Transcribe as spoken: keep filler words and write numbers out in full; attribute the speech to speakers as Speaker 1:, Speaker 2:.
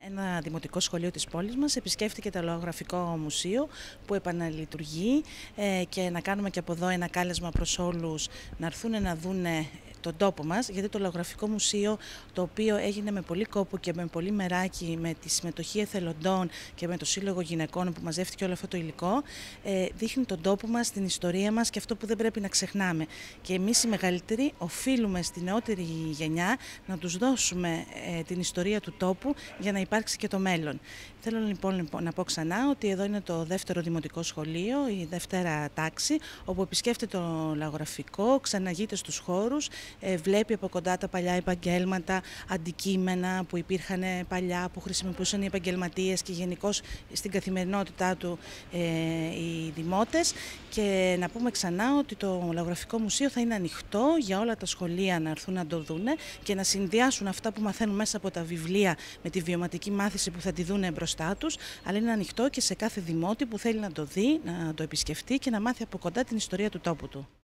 Speaker 1: Ένα δημοτικό σχολείο της πόλης μας επισκέφτηκε το Λογογραφικό Μουσείο που επαναλειτουργεί ε, και να κάνουμε και από εδώ ένα κάλεσμα προς όλους να έρθουν να δούνε τον τόπο μας, γιατί το Λογογραφικό Μουσείο, το οποίο έγινε με πολύ κόπο και με πολύ μεράκι, με τη συμμετοχή εθελοντών και με το Σύλλογο Γυναικών που μαζεύτηκε όλο αυτό το υλικό, ε, δείχνει τον τόπο μας, την ιστορία μας και αυτό που δεν πρέπει να ξεχνάμε. Και εμείς οι μεγαλύτεροι οφείλουμε στη νεότερη γενιά να τους δώσουμε ε, την ιστορία του τόπου για να υπάρξει και το μέλλον. Θέλω λοιπόν να πω ξανά ότι εδώ είναι το δεύτερο δημοτικό σχολείο, η δευτέρα τάξη, όπου επισκέφτεται το Λογογραφικό, ξαναγείται στους χώρους, βλέπει από κοντά τα παλιά επαγγέλματα, αντικείμενα που υπήρχαν παλιά, που χρησιμοποιούσαν οι επαγγελματίες και γενικώς στην καθημερινότητά του ε, οι δημότες. Και να πούμε ξανά ότι το Λογογραφικό Μουσείο θα είναι ανοιχτό για όλα τα σχολεία να έρθουν να το δούνε και να συνδυάσουν αυτά που μαθαίνουν μέσα από τα βιβλία με τη βιωματική μάθηση που θα τη δούνε μπροστά τους, αλλά είναι ανοιχτό και σε κάθε δημότη που θέλει να το δει, να το επισκεφτεί και να μάθει από κοντά την ιστορία του τόπου του.